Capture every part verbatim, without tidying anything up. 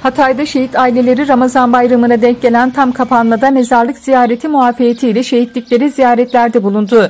Hatay'da şehit aileleri Ramazan bayramına denk gelen tam kapanmada mezarlık ziyareti muafiyetiyle şehitlikleri ziyaretlerde bulundu.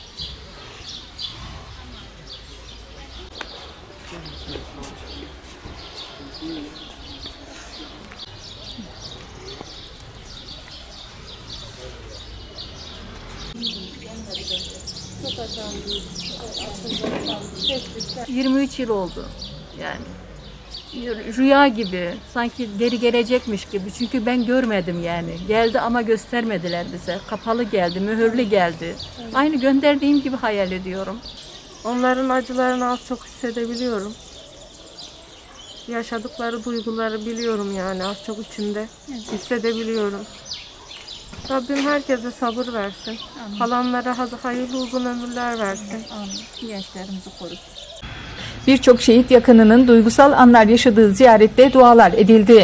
yirmi üç yıl oldu yani. Rüya gibi, sanki geri gelecekmiş gibi. Çünkü ben görmedim yani. Geldi ama göstermediler bize. Kapalı geldi, mühürlü geldi. Aynı gönderdiğim gibi hayal ediyorum. Onların acılarını az çok hissedebiliyorum. Yaşadıkları duyguları biliyorum yani, az çok içimde hissedebiliyorum. Rabbim herkese sabır versin. Amin. Kalanlara hayırlı uzun ömürler versin. Amin. Gençlerimizi korusun. Birçok şehit yakınının duygusal anlar yaşadığı ziyarette dualar edildi.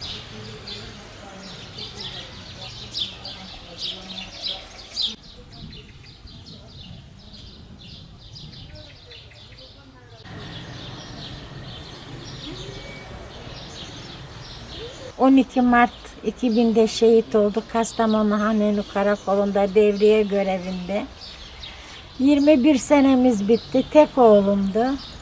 on iki Mart iki binde şehit oldu. Kastamonu Haneli Karakolu'nda devriye görevinde. yirmi bir senemiz bitti. Tek oğlumdu.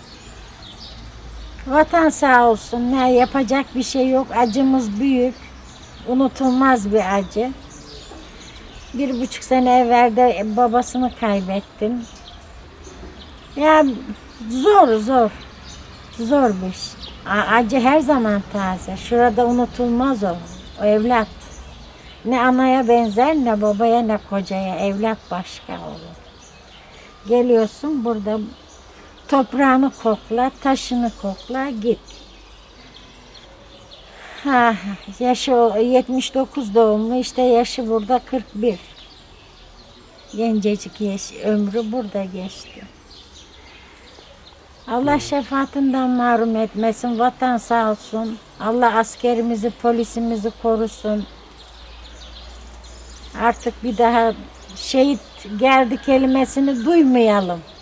Vatan sağ olsun. Ne yapacak bir şey yok. Acımız büyük. Unutulmaz bir acı. Bir buçuk sene evvel de babasını kaybettim. Ya zor zor. Zor bir şey. Acı her zaman taze. Şurada unutulmaz o. O evlat. Ne anaya benzer, ne babaya, ne kocaya. Evlat başka olur. Geliyorsun burada toprağını kokla, taşını kokla, git. Ha, yaşı yetmiş dokuz doğumlu, işte yaşı burada kırk bir. Gencecik yaş, ömrü burada geçti. Allah şefaatinden mahrum etmesin, vatan sağ olsun. Allah askerimizi, polisimizi korusun. Artık bir daha şehit geldi kelimesini duymayalım.